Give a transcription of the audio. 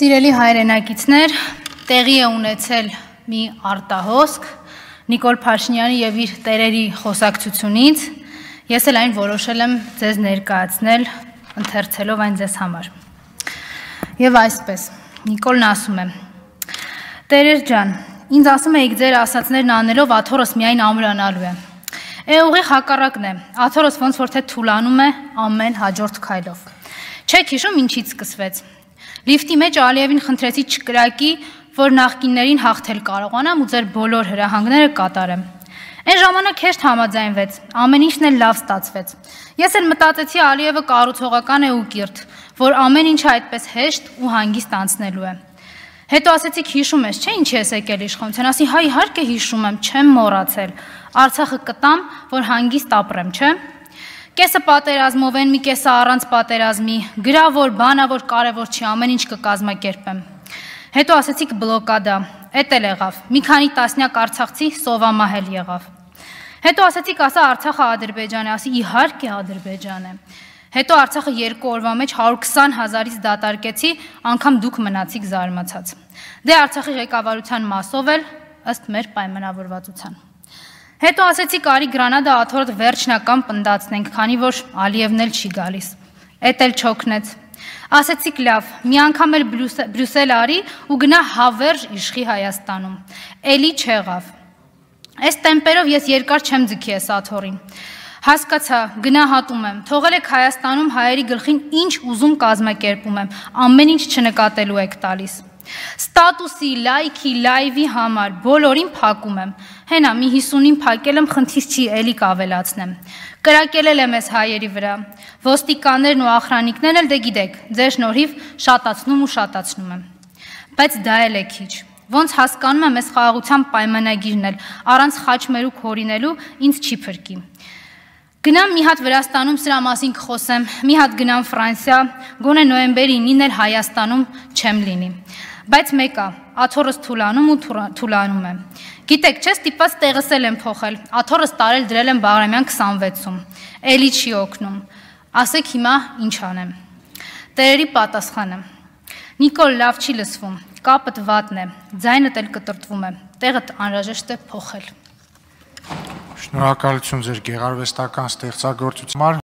Սիրելի հայրենակիցներ, տեղի է ունեցել մի արտահոսք Նիկոլ Փաշինյանի եւ իր տերերի խոսակցությունից, ես էլ այն որոշել եմ ձեզ ներկայացնել, ընթերցելով այն ձեզ համար։ Եվ այսպես, Նիկոլն ասում է. Տերեր ջան, ինձ ասում էիք ձեր ասածներն անելով աթոռս միայն ամրանալու է։ Ուղիղ հակառակն է, աթոռս ոնց որ թե թուլանում է ամեն հաջորդ քայլով։ Չեք հիշում ինչից սկսվեց։ Լիֆտի մեջ Ալիևին խնդրեցի չկրակի, որ նախկիններին հաղթել կարողանամ ու ձեր բոլոր հրահանգները կատարեմ։ Այն ժամանակ հեշտ համաձայնվեց, ամեն ինչն էլ լավ ստացվեց։ Ես էլ մտածեցի Ալիևը կառուցողական է ու կիրթ, որ ամեն ինչը այդպես հեշտ ու հանգիստ անցնելու է։ Հետո ասեցիք հիշում ես, չէ՞ ինչի ես եկել իշխանության, ասի հա իհարկե հիշում եմ, չեմ մոռացել։ Արցախը կտամ, որ հանգիստ ապրեմ, չէ՞։ Կեսը պատերազմով են, մի կեսը առանց պատերազմի, գրավոր, բանավոր, կարևոր չի, ամեն ինչ կկազմակերպեմ։ Հետո ասեցիք բլոկադա, էդ էլ եղավ, մի քանի տասնյակ արցախցի սովամահել եղավ։ Հետո ասեցիք ասա Արցախը Ադրբեջան է, ասի իհարկե Ադրբեջան է։ Հետո Արցախը 2 օրվա մեջ 120,000-ից դատարկեցի, անգամ դուք մնացիք զարմացած։ Դե Արցախի ղեկավարության մասով էլ ըստ մեր պայմանավորվածության։ Հետո ասեցիք արի գրանադա աթոռը վերջնական պնդացնենք, քանի որ Ալիևն էլ չի գալիս։ Էդ էլ չօգնեց։ Ասեցիք լավ, մի անգամ էլ Բրյուսել արի ու գնա հավերժ իշխի Հայաստանում։ Էլի չեղավ։ Այս տեմպերով ես երկար չեմ ձգի այս աթոռին։ Հասկացա, գնահատում եմ, թողել եք Հայաստանում հայերի գլխին ինչ ուզում կազմակերպում եմ, ամեն ինչ չնկատելու եք տալիս։ Ստատուսի, լայքի, լայվի համար բոլորին փակում եմ։ Հենա մի 50-ին փակել եմ, խնդիր չի, էլի կավելացնեմ։ Կրակել եմ ես հայերի վրա։ Ոստիկաններն ու ախրանիկներն էլ դե գիտեք, ձեր շնորհիվ շատացնում ու շատացնում եմ։ Բայց դա էլ է քիչ։ Ոնց հասկանում եմ, այս խաղաղության պայմանագիրն էլ առանց խաչմերուկ հորինելու ինձ չի փրկի։ Գնամ մի հատ Վրաստանում սրա մասին կխոսեմ, մի հատ գնամ Ֆրանսիա, գոնե նոյեմբերի 9-ին էլ Հայաստանում չեմ լինի։ Բայց մեկ է, աթոռս թուլանում ու թուլանում է։ Գիտեք, չէ՞ ստիպված տեղս եմ փոխել, աթոռս տարել դրել եմ Բաղրամյան 26-ում, էլի չի օգնում։ Ասեք հիմա ինչ անեմ։ Տերերի պատասխանը. Նիկոլ լավ չի լսվում, կապդ վատն է, ձայնդ էլ կտրտվում է, տեղդ անհրաժեշտ է փոխել։ Շնորհակալություն ձեր գեղարվեստական ստեղծագործության համար։